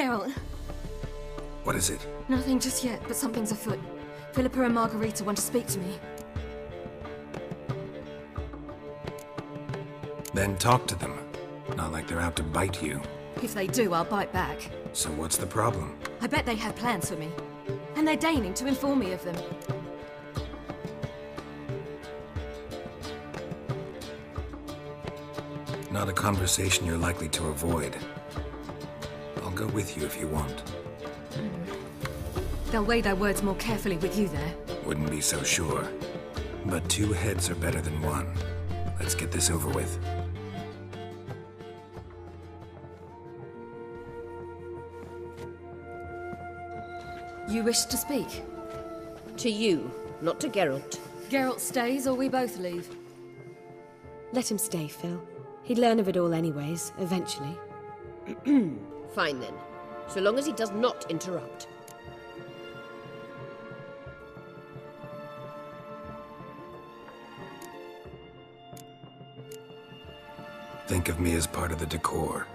Geralt. What is it? Nothing just yet, but something's afoot. Philippa and Margarita want to speak to me. Then talk to them. Not like they're out to bite you. If they do, I'll bite back. So what's the problem? I bet they have plans for me. And they're deigning to inform me of them. Not a conversation you're likely to avoid. I'll go with you if you want. They'll weigh their words more carefully with you there. Wouldn't be so sure. But 2 heads are better than 1. Let's get this over with. You wish to speak? To you, not to Geralt. Geralt stays or we both leave? Let him stay, Phil. He'd learn of it all anyways, eventually. Fine then. So long as he does not interrupt. Think of me as part of the decor.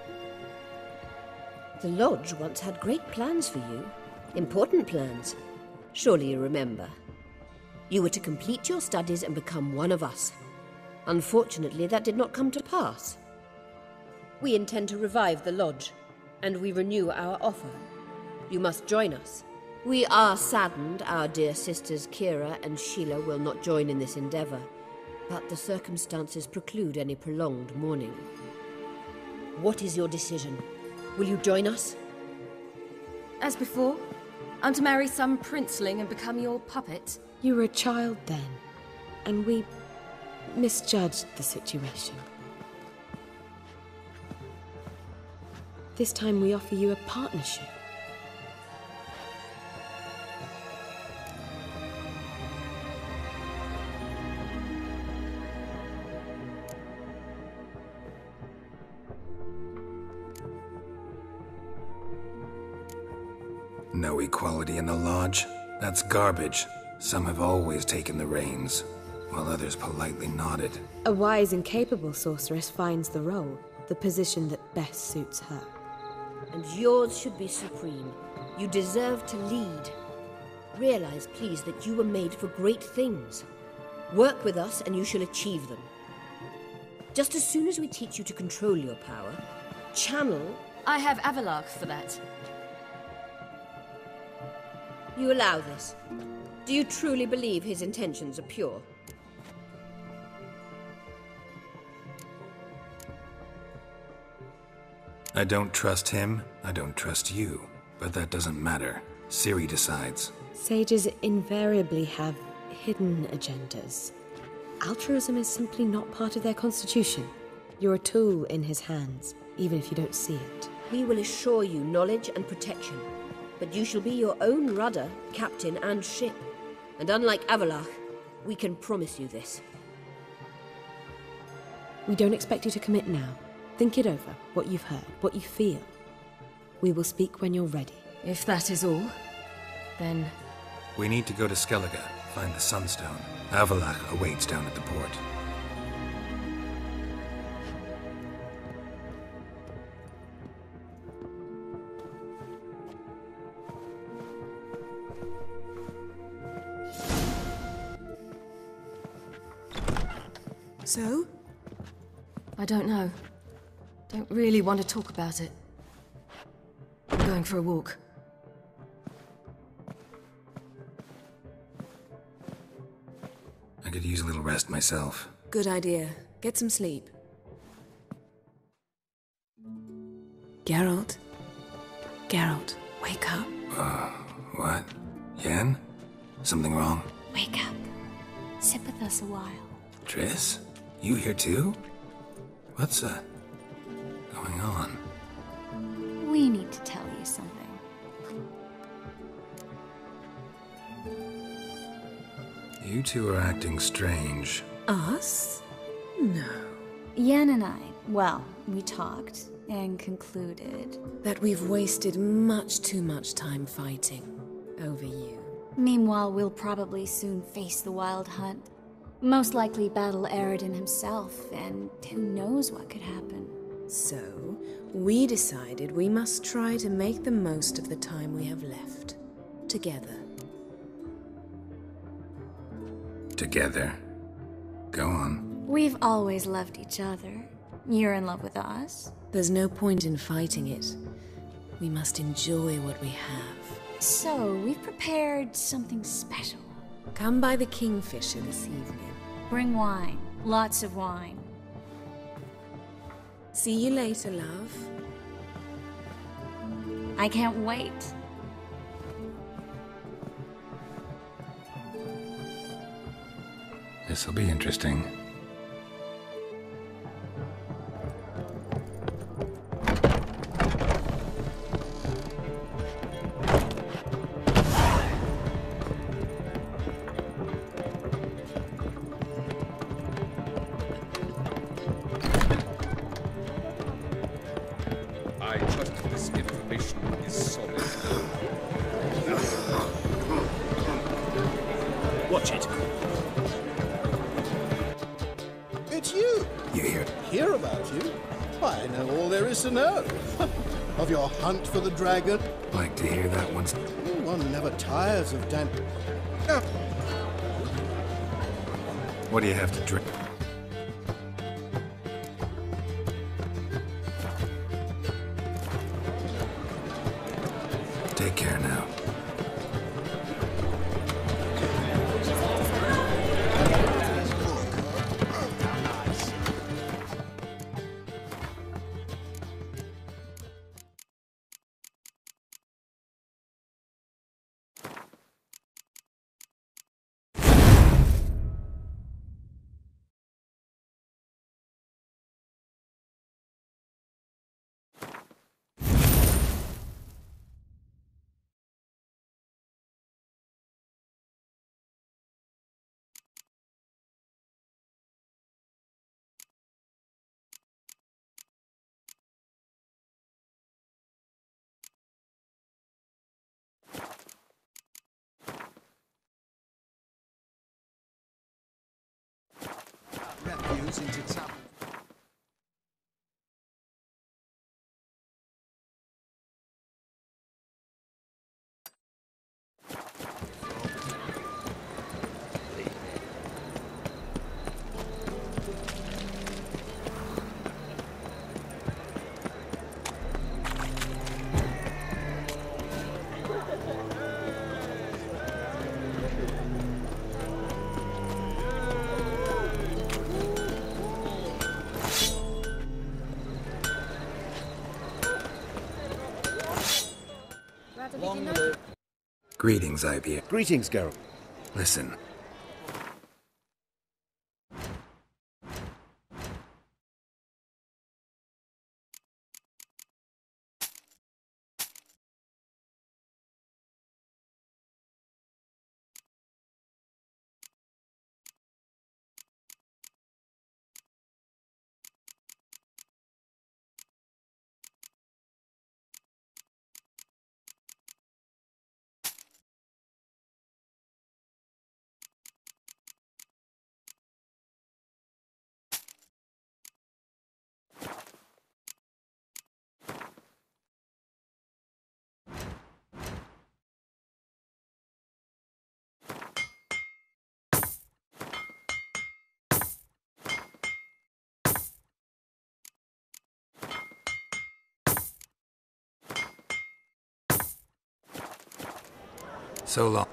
The Lodge once had great plans for you. Important plans. Surely you remember. You were to complete your studies and become one of us. Unfortunately, that did not come to pass. We intend to revive the Lodge, and we renew our offer. You must join us. We are saddened our dear sisters Kira and Sheila will not join in this endeavor, but the circumstances preclude any prolonged mourning. What is your decision? Will you join us? As before, I'm to marry some princeling and become your puppet. You were a child then, and we misjudged the situation. This time we offer you a partnership. No equality in the Lodge? That's garbage. Some have always taken the reins, while others politely nodded. A wise and capable sorceress finds the role, the position that best suits her. And yours should be supreme. You deserve to lead. Realize, please, that you were made for great things. Work with us and you shall achieve them. Just as soon as we teach you to control your power, channel... I have Avalark for that. You allow this. Do you truly believe his intentions are pure? I don't trust him, I don't trust you. But that doesn't matter. Ciri decides. Sages invariably have hidden agendas. Altruism is simply not part of their constitution. You're a tool in his hands, even if you don't see it. We will assure you knowledge and protection. But you shall be your own rudder, captain, and ship. And unlike Avalark, we can promise you this. We don't expect you to commit now. Think it over, what you've heard, what you feel. We will speak when you're ready. If that is all, then... We need to go to Skellige, find the Sunstone. Avalark awaits down at the port. So? I don't know. Don't really want to talk about it. I'm going for a walk. I could use a little rest myself. Good idea. Get some sleep. Geralt? Geralt, wake up. What? Yen? Something wrong? Wake up. Sit with us a while. Triss? You here too? What's, going on? We need to tell you something. You two are acting strange. Us? No. Yen and I, well, we talked and concluded That we've wasted much too much time fighting over you. meanwhile we'll probably soon face the Wild Hunt. Most likely battle Aradin himself, and who knows what could happen. So, we decided we must try to make the most of the time we have left. Together. Together. Go on. We've always loved each other. You're in love with us. There's no point in fighting it. We must enjoy what we have. So, we've prepared something special. Come by the Kingfisher this evening. Bring wine. Lots of wine. See you later, love. I can't wait. This'll be interesting. I trust this information is solid. Watch it. It's you! You hear? Hear about you? I know all there is to know. Of your hunt for the dragon. Like to hear that once. One never tires of Dan... What do you have to drink? Take care now. Refuse into trouble. Greetings, IBA. Greetings, Geralt. Listen. So long.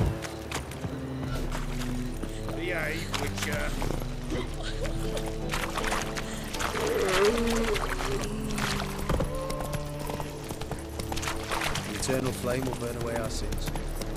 Behave, Witcher. flame will burn away our sins.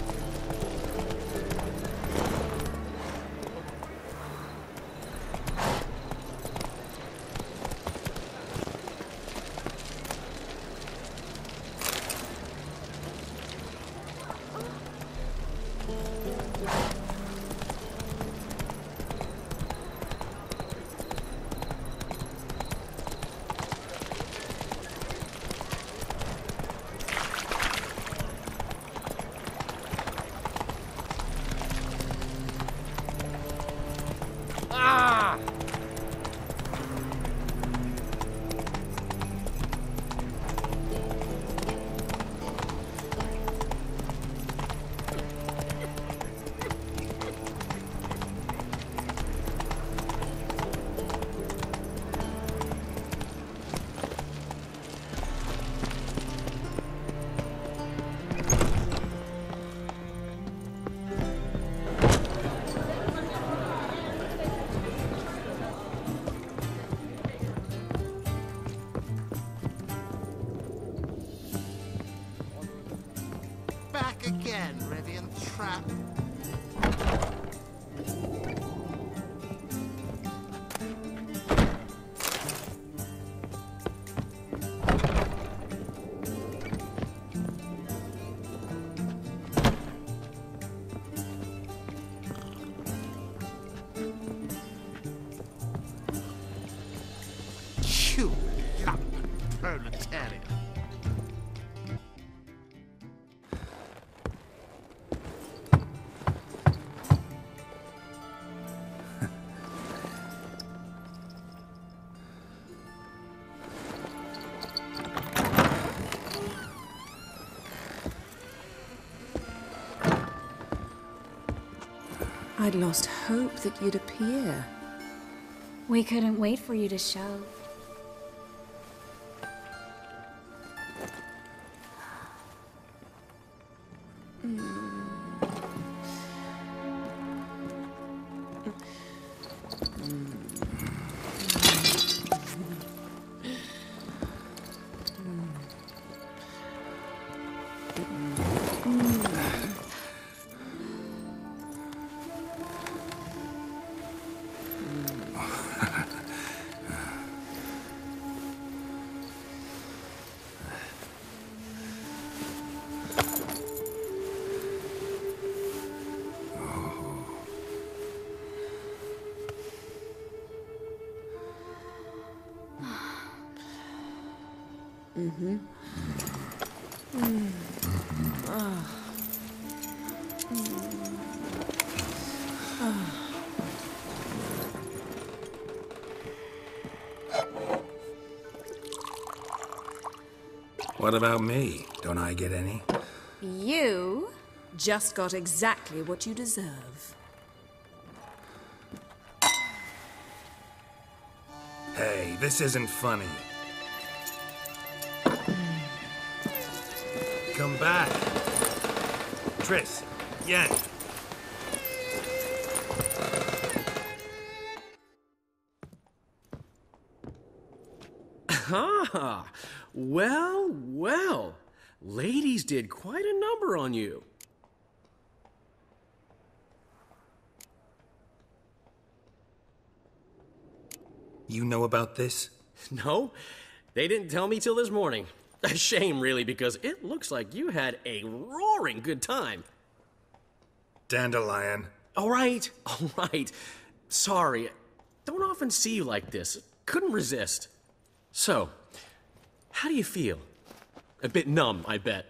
Back again, Rivian Trap. You lump proletariat. I'd lost hope that you'd appear. We couldn't wait for you to show. What about me? Don't I get any? You? Just got exactly what you deserve. Hey, this isn't funny. Come back. Triss, Yen. Ah, well, well. Ladies did quite a number on you. You know about this? No, they didn't tell me till this morning. A shame, really, because it looks like you had a roaring good time. Dandelion. All right. Sorry. Don't often see you like this. Couldn't resist. So, how do you feel? A bit numb, I bet.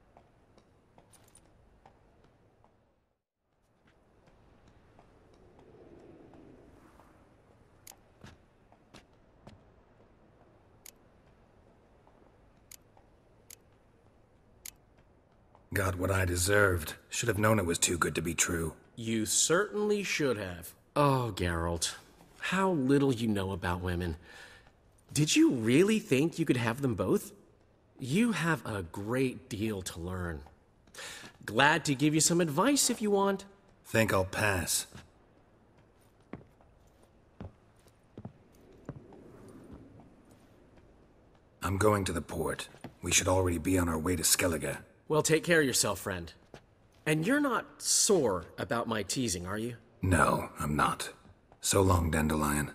Got what I deserved. Should have known it was too good to be true. You certainly should have. Oh, Geralt. How little you know about women. Did you really think you could have them both? You have a great deal to learn. Glad to give you some advice if you want. Think I'll pass. I'm going to the port. We should already be on our way to Skellige. Well, take care of yourself, friend. And you're not sore about my teasing, are you? No, I'm not. So long, Dandelion.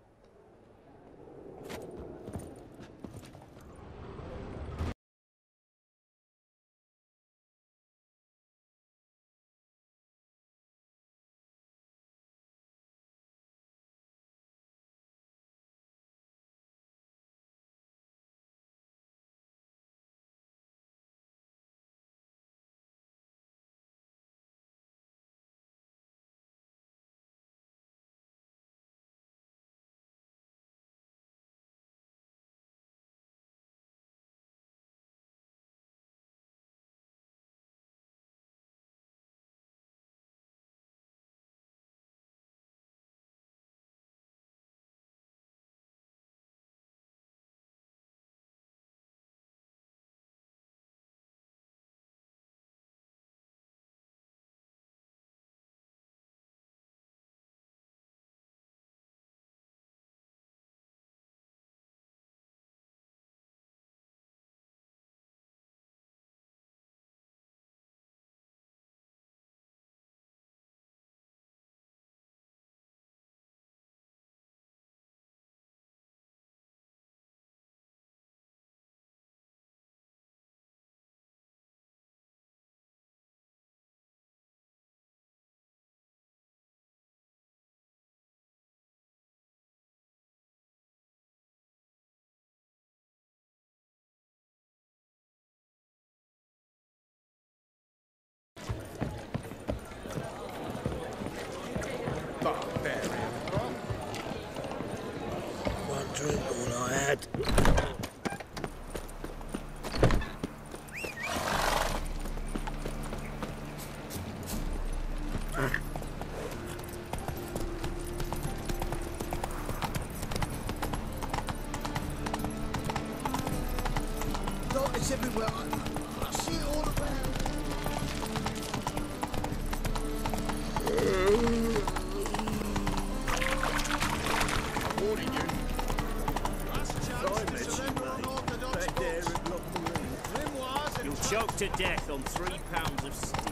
One drink, all I had. It's everywhere. I see it all around. I'm warning you. You'll choke to death on 3 pounds of steel.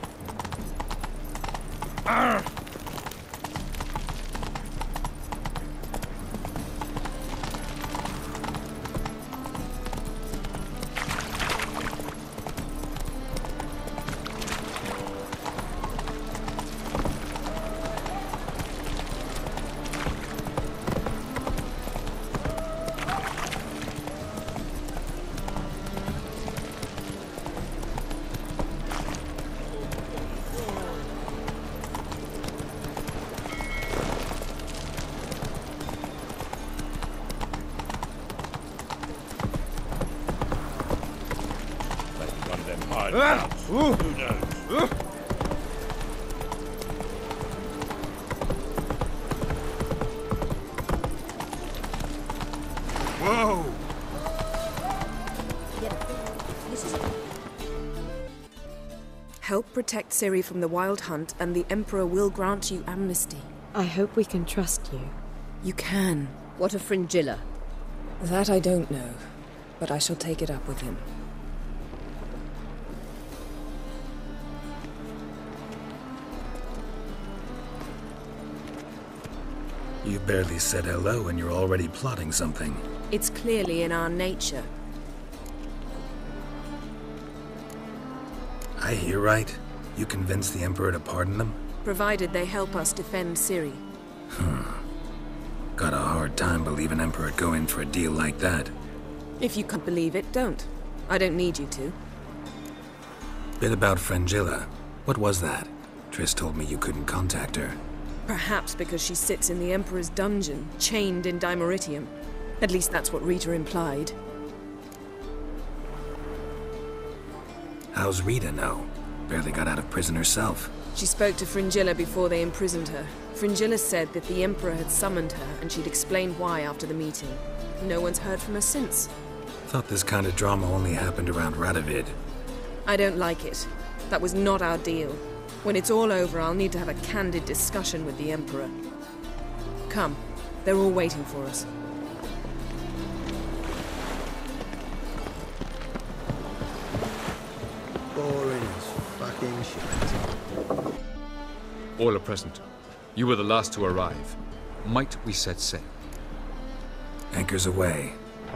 Who knows? Whoa! Help protect Ciri from the Wild Hunt, and the Emperor will grant you amnesty. I hope we can trust you. You can. What of Fringilla? That I don't know, but I shall take it up with him. You barely said hello and you're already plotting something. It's clearly in our nature. I hear right? You convinced the Emperor to pardon them? Provided they help us defend Ciri. Got a hard time believing Emperor'd go in for a deal like that. If you can't believe it, don't. I don't need you to. Bit about Fringilla. What was that? Triss told me you couldn't contact her. Perhaps because she sits in the Emperor's dungeon, chained in Dimeritium. At least that's what Rita implied. How's Rita know? Barely got out of prison herself. She spoke to Fringilla before they imprisoned her. Fringilla said that the Emperor had summoned her, and she'd explained why after the meeting. No one's heard from her since. Thought this kind of drama only happened around Radovid. I don't like it. That was not our deal. When it's all over, I'll need to have a candid discussion with the Emperor. Come. They're all waiting for us. Everything shines. All are present. You were the last to arrive. Might we set sail? Anchors away.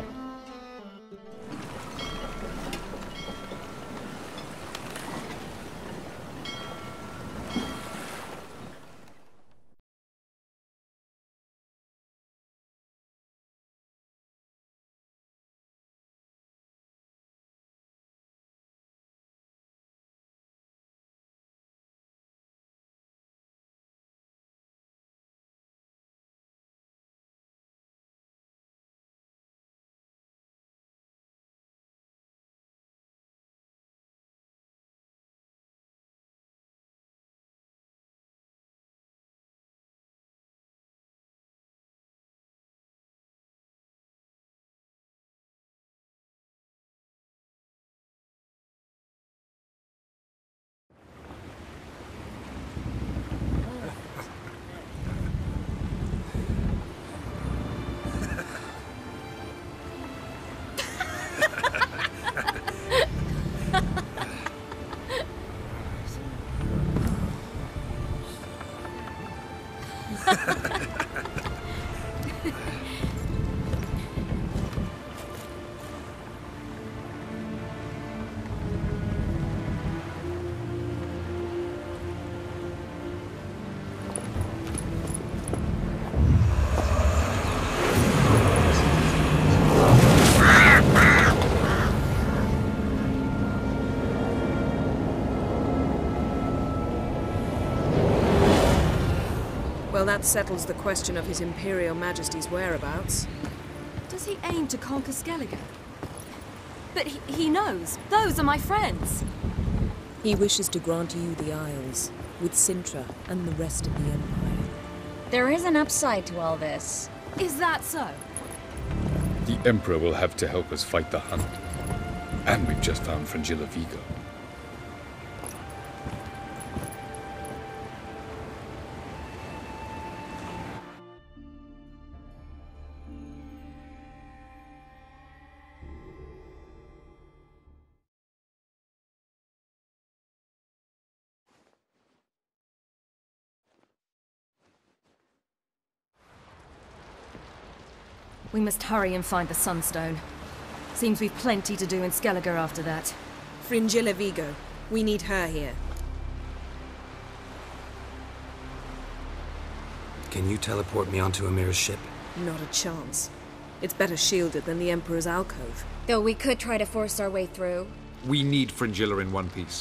Well, that settles the question of His Imperial Majesty's whereabouts. Does he aim to conquer Skellige? But he knows. Those are my friends. He wishes to grant you the Isles, with Sintra and the rest of the Empire. There is an upside to all this. Is that so? The Emperor will have to help us fight the Hunt. And we've just found Fringilla Vigo. We must hurry and find the Sunstone. Seems we've plenty to do in Skellige after that. Fringilla Vigo. We need her here. Can you teleport me onto Amir's ship? Not a chance. It's better shielded than the Emperor's alcove. Though we could try to force our way through. We need Fringilla in one piece.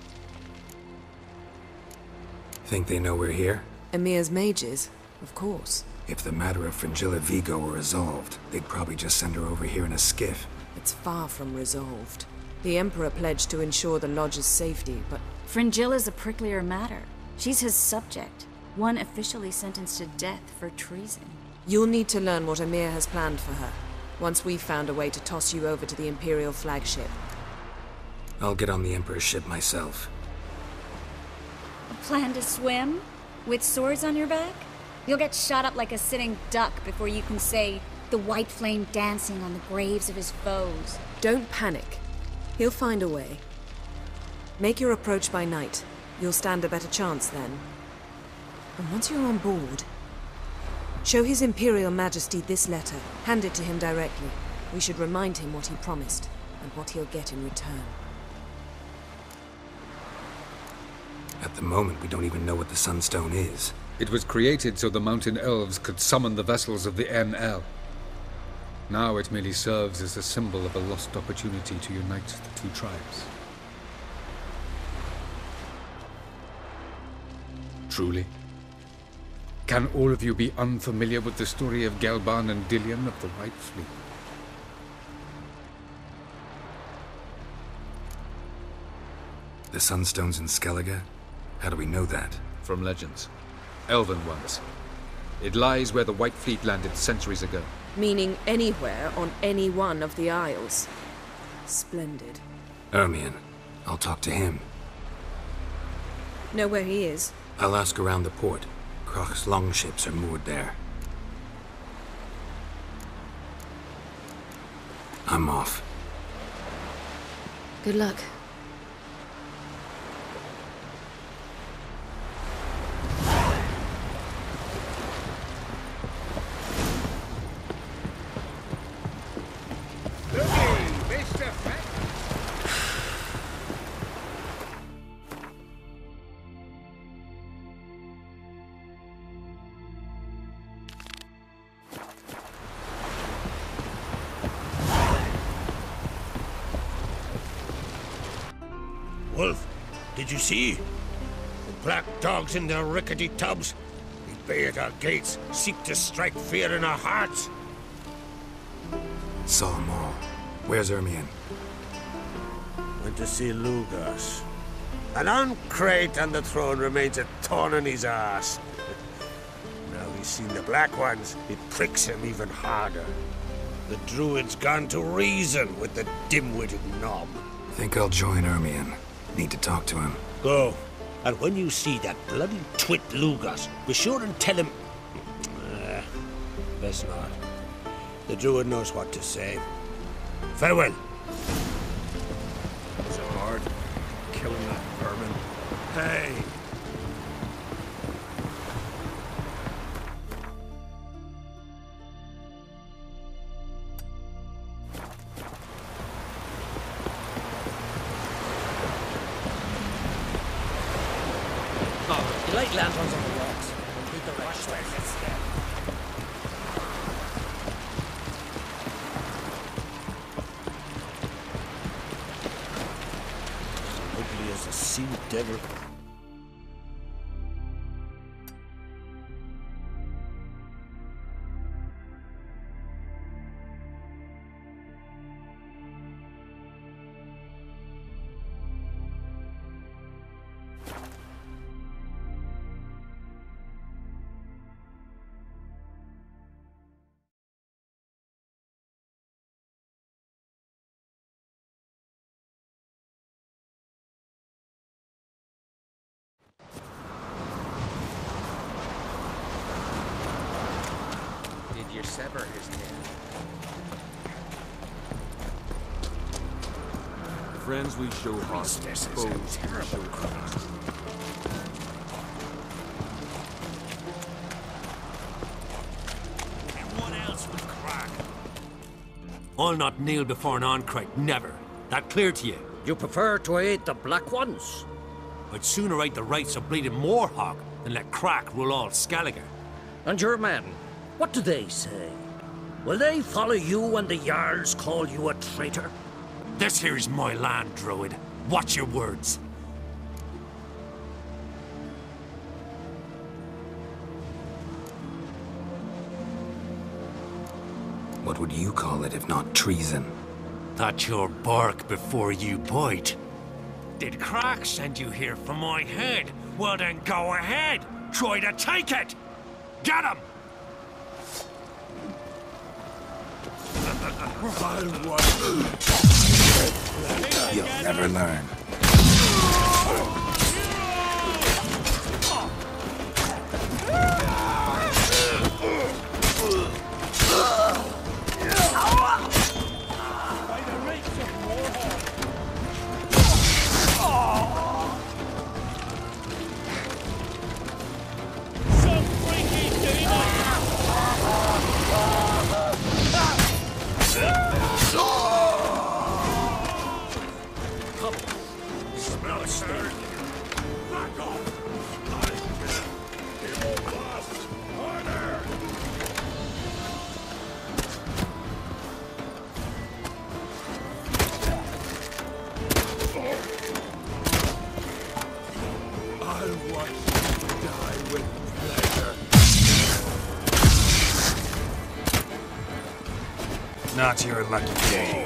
Think they know we're here? Emir's mages, of course. If the matter of Fringilla Vigo were resolved, they'd probably just send her over here in a skiff. It's far from resolved. The Emperor pledged to ensure the Lodge's safety, but... Fringilla's a pricklier matter. She's his subject, one officially sentenced to death for treason. You'll need to learn what Emir has planned for her, once we've found a way to toss you over to the Imperial flagship. I'll get on the Emperor's ship myself. Plan to swim? With swords on your back? You'll get shot up like a sitting duck before you can say, the white flame dancing on the graves of his foes. Don't panic. He'll find a way. Make your approach by night. You'll stand a better chance then. And once you're on board, show His Imperial Majesty this letter. Hand it to him directly. We should remind him what he promised, and what he'll get in return. At the moment, we don't even know what the Sunstone is. It was created so the Mountain Elves could summon the vessels of the NL. Now it merely serves as a symbol of a lost opportunity to unite the two tribes. Truly? Can all of you be unfamiliar with the story of Gelban and Dillion of the White Fleet? The Sunstone's in Skellige? How do we know that? From legends. Elven ones. It lies where the White Fleet landed centuries ago. Meaning anywhere on any one of the Isles. Splendid. Ermion. I'll talk to him. Know where he is? I'll ask around the port. Krach's longships are moored there. I'm off. Good luck. Wolf, did you see? The black dogs in their rickety tubs. They bay at our gates, seek to strike fear in our hearts. Saw them all. Where's Ermion? Went to see Lugas. An uncrate on the throne remains a thorn in his ass. Now he's seen the Black Ones, it pricks him even harder. The Druid's gone to reason with the dim-witted knob. Think I'll join Ermion. Need to talk to him. Go. And when you see that bloody twit Lugas, be sure and tell him... best not. The Druid knows what to say. Farewell. So hard. Killing that vermin. Hey! You light lanterns on the rocks. Keep the rush there. Ugly as a sea devil. Did you sever his head? Friends we show heart, foes we show craft. And what else would crack? I'll not kneel before an Ahn'Kreit, never. That clear to you? You prefer to aid the Black Ones? I'd sooner aid the rights of bleeding Morhawk than let Crack rule all Skellige. And your men, what do they say? Will they follow you when the Jarls call you a traitor? This here is my land, Druid. Watch your words. What would you call it if not treason? That's your bark before you bite. Did Crack send you here for my head? Well then go ahead. Try to take it. Get him! You'll never learn. Not your lucky day.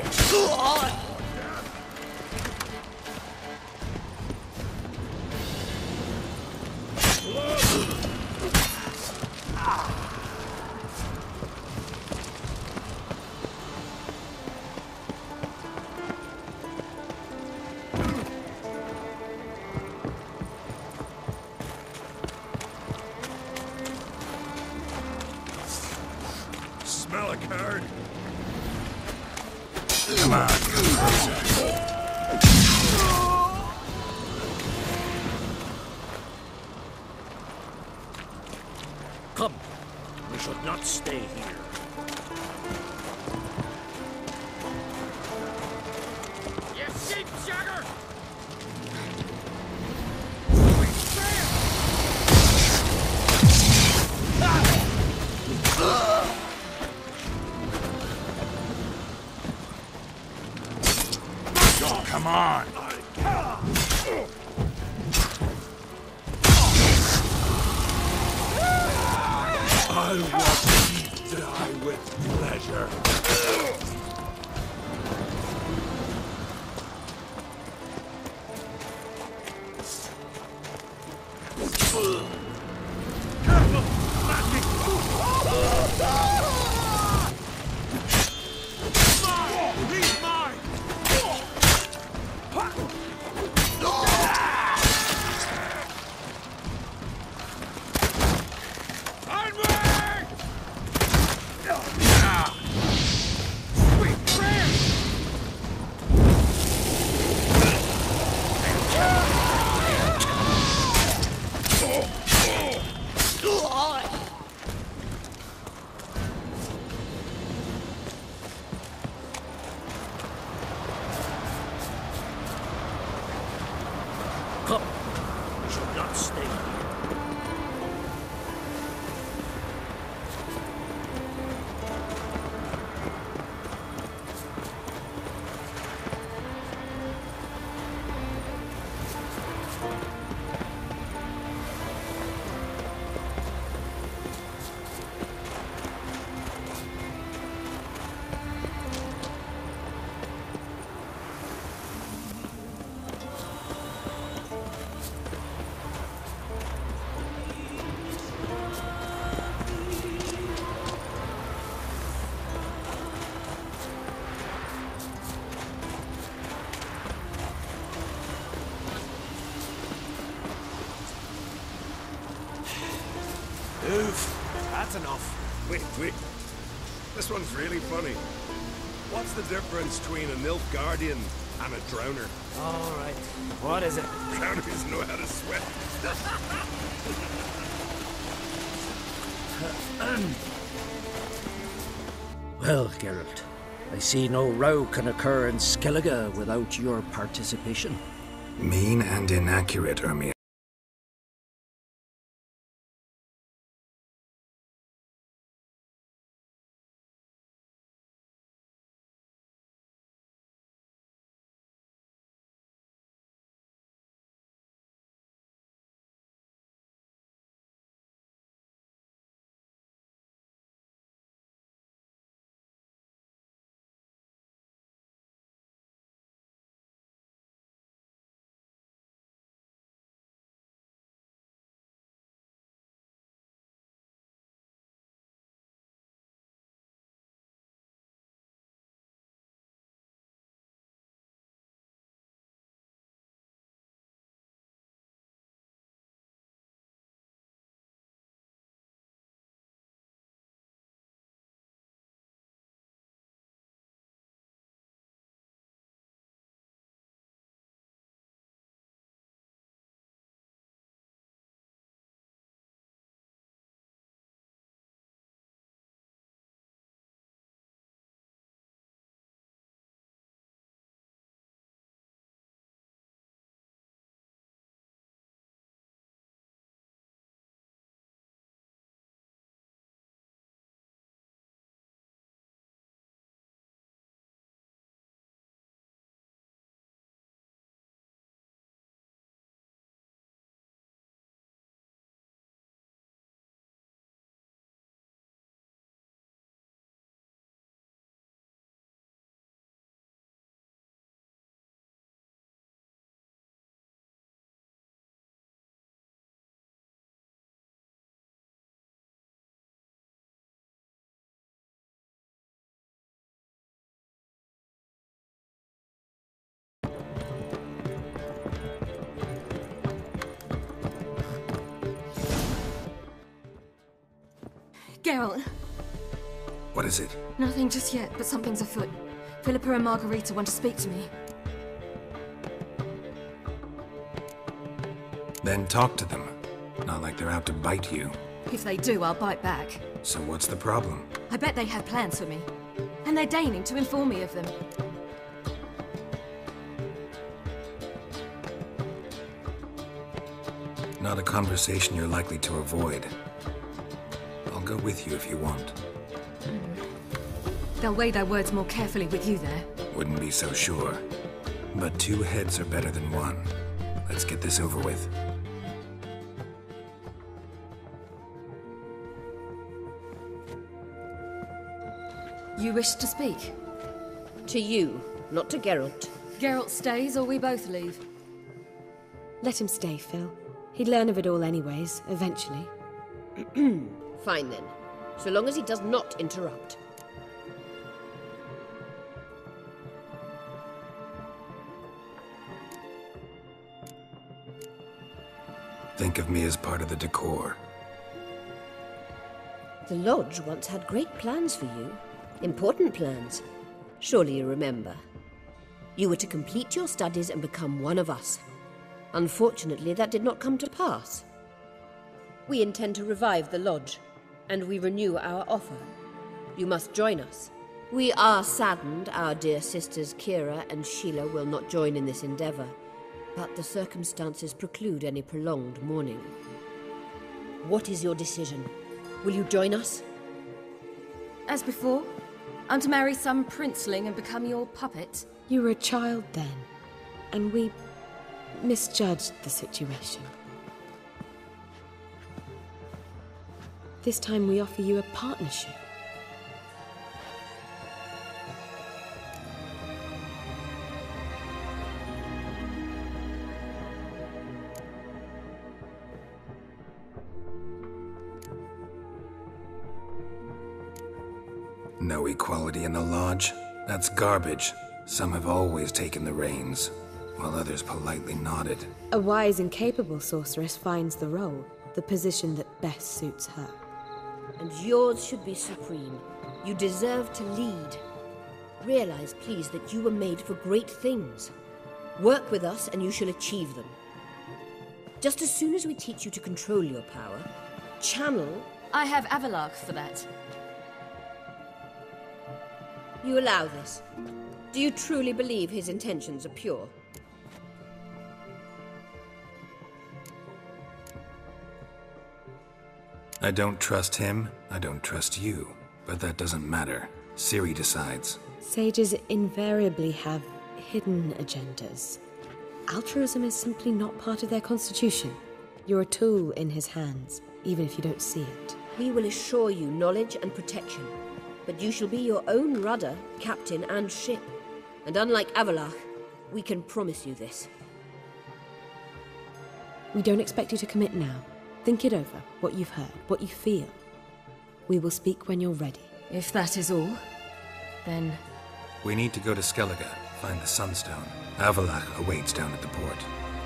Smell a card. Come on, come closer. Come, we should not stay here. You sheep jagger! Come on. I'll watch you die with pleasure. That's enough. Wait. This one's really funny. What's the difference between a Nilfgaardian and a drowner? All right. What is it? Drowners know how to swim. Well, Geralt, I see no row can occur in Skellige without your participation. Mean and inaccurate, Ermion. Geralt. What is it? Nothing just yet, but something's afoot. Philippa and Margarita want to speak to me. Then talk to them. Not like they're out to bite you. If they do, I'll bite back. So what's the problem? I bet they have plans for me. And they're deigning to inform me of them. Not a conversation you're likely to avoid. I'll go with you if you want. They'll weigh their words more carefully with you there. Wouldn't be so sure. But 2 heads are better than 1. Let's get this over with. You wish to speak? To you, not to Geralt. Geralt stays or we both leave? Let him stay, Phil. He'd learn of it all anyways, eventually. Fine then, so long as he does not interrupt. Think of me as part of the decor. The Lodge once had great plans for you. Important plans. Surely you remember. You were to complete your studies and become one of us. Unfortunately, that did not come to pass. We intend to revive the Lodge, and we renew our offer. You must join us. We are saddened our dear sisters Kira and Sheila will not join in this endeavor, but the circumstances preclude any prolonged mourning. What is your decision? Will you join us? As before, I'm to marry some princeling and become your puppet. You were a child then, and we misjudged the situation. This time we offer you a partnership. No equality in the Lodge? That's garbage. Some have always taken the reins, while others politely nodded. A wise and capable sorceress finds the role, the position that best suits her. And yours should be supreme. You deserve to lead. Realize, please, that you were made for great things. Work with us and you shall achieve them. Just as soon as we teach you to control your power, channel... I have Avalach for that. You allow this? Do you truly believe his intentions are pure? I don't trust him, I don't trust you. But that doesn't matter. Ciri decides. Sages invariably have hidden agendas. Altruism is simply not part of their constitution. You're a tool in his hands, even if you don't see it. We will assure you knowledge and protection. But you shall be your own rudder, captain, and ship. And unlike Avalach, we can promise you this. We don't expect you to commit now. Think it over, what you've heard, what you feel. We will speak when you're ready. If that is all, then... We need to go to Skellige, find the Sunstone. Avalach awaits down at the port.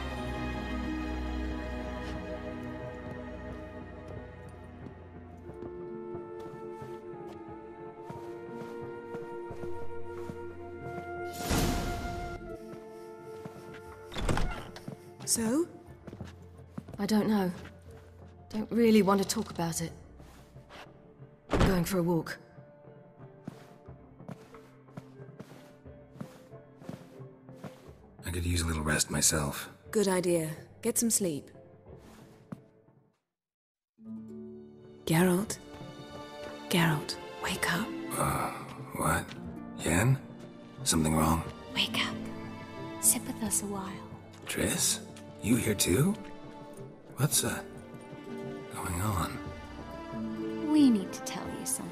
So? I don't know. Don't really want to talk about it. I'm going for a walk. I could use a little rest myself. Good idea. Get some sleep. Geralt? Geralt, wake up. What? Yen? Something wrong? Wake up. Sit with us a while. Triss? You here too? What's, going on? We need to tell you something.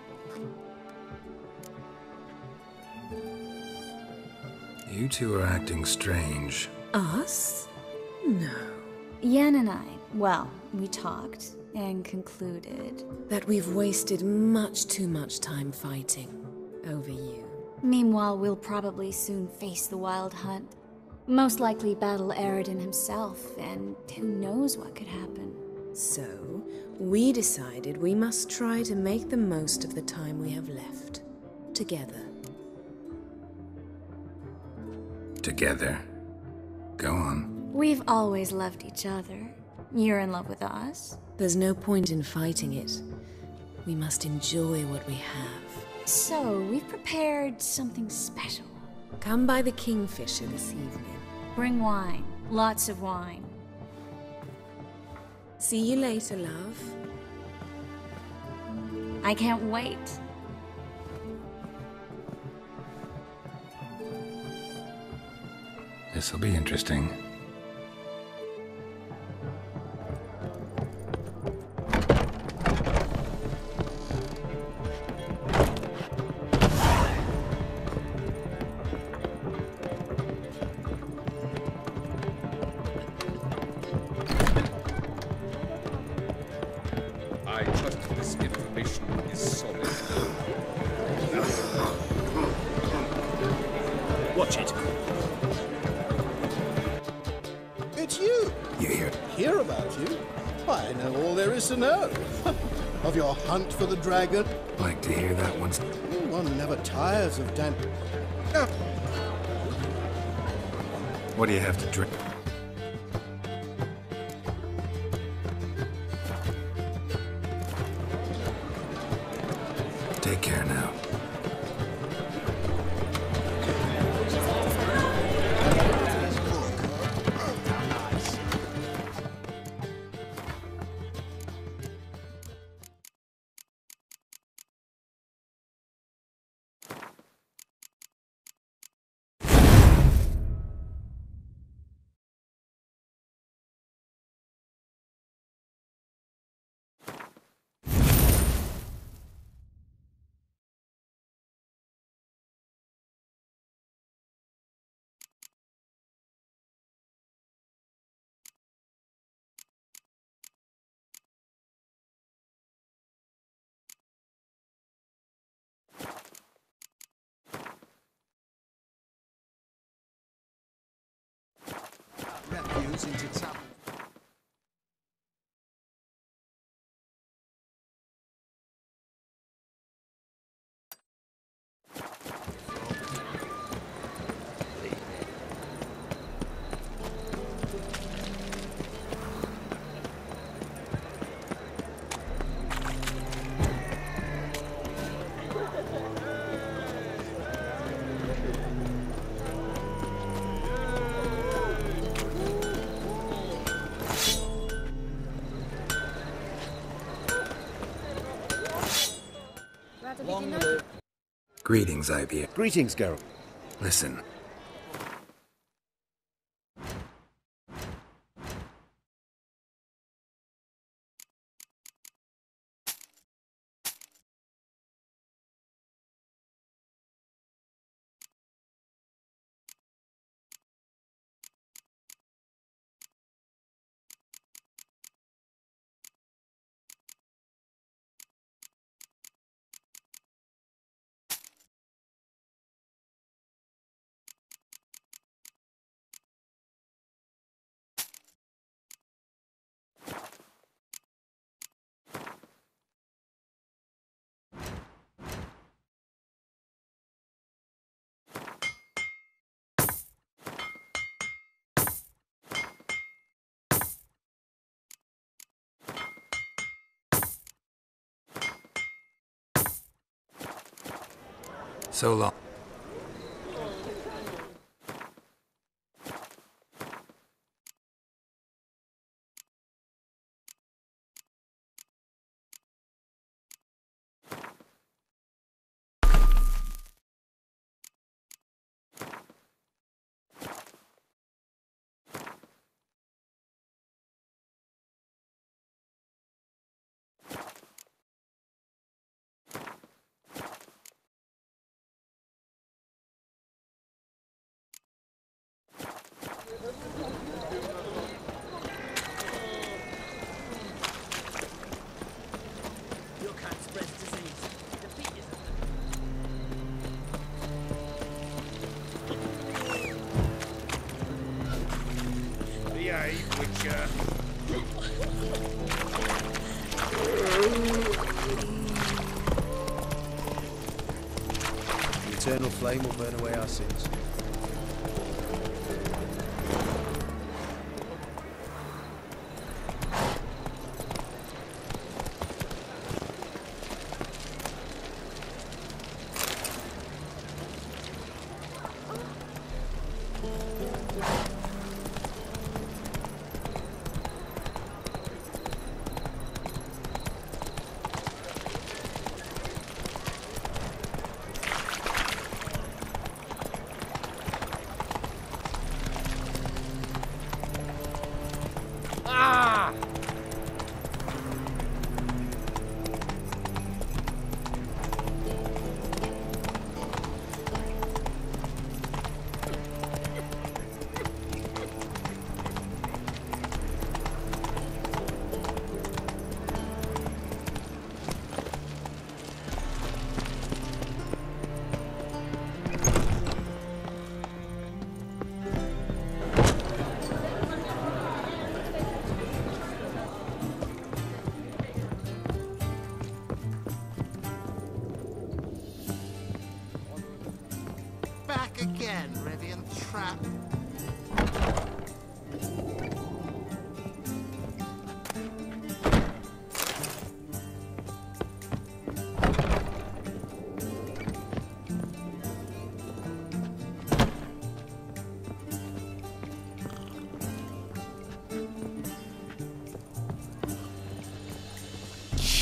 You two are acting strange. Us? No. Yen and I, well, we talked and concluded that we've wasted much too much time fighting over you. Meanwhile, we'll probably soon face the Wild Hunt. Most likely battle Aradin himself, and who knows what could happen. So, we decided we must try to make the most of the time we have left. Together. Together? Go on. We've always loved each other. You're in love with us. There's no point in fighting it. We must enjoy what we have. So, we've prepared something special. Come by the Kingfisher this evening. Bring wine. Lots of wine. See you later, love. I can't wait. This'll be interesting. my trust for this information is solid. Watch it. It's you! You hear? Hear about you? I know all there is to know. Of your hunt for the dragon. Like to hear that once. One never tires of Dan... What do you have to drink? Take care now. Refuse into town. Greetings, IBA. Greetings, Geralt. Listen. So long. The eternal flame will burn away our sins.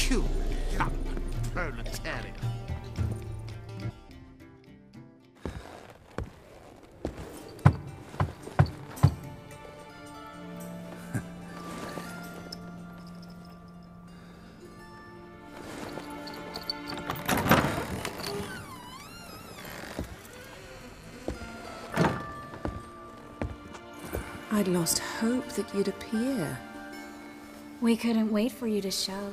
You lump proletarian. I'd lost hope that you'd appear. We couldn't wait for you to show.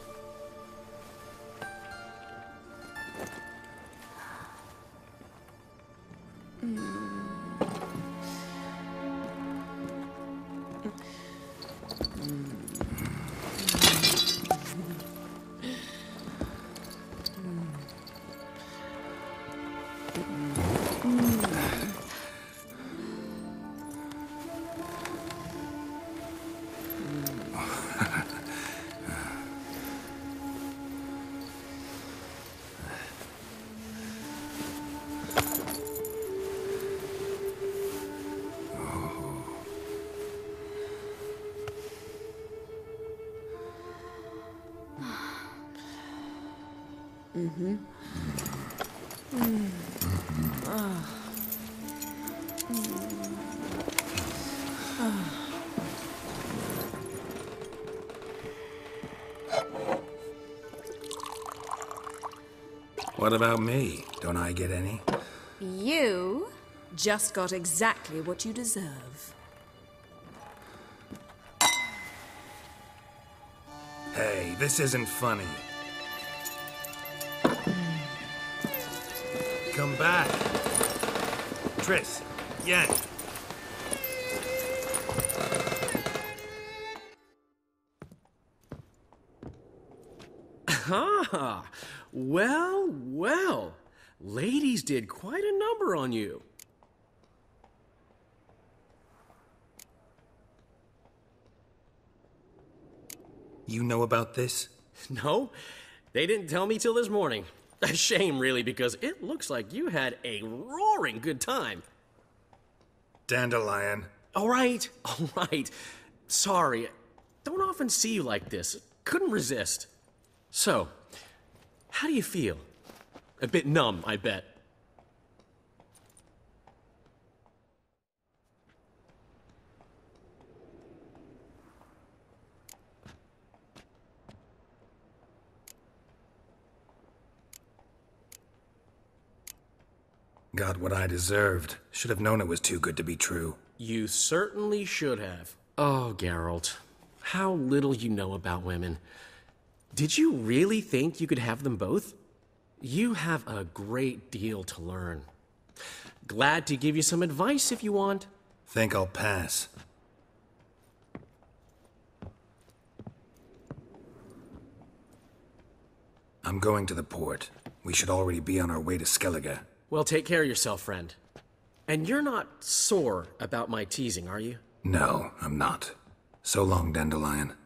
What about me? Don't I get any? You just got exactly what you deserve. Hey, this isn't funny. Come back. Triss, Yen. Ah, well, well. Ladies did quite a number on you. You know about this? No, they didn't tell me till this morning. A shame, really, because it looks like you had a roaring good time. Dandelion. All right. Sorry. Don't often see you like this. Couldn't resist. So, how do you feel? A bit numb, I bet. Got what I deserved. Should have known it was too good to be true. You certainly should have. Oh, Geralt. How little you know about women. Did you really think you could have them both? You have a great deal to learn. Glad to give you some advice if you want. Think I'll pass. I'm going to the port. We should already be on our way to Skellige. Well, take care of yourself, friend. And you're not sore about my teasing, are you? No, I'm not. So long, Dandelion.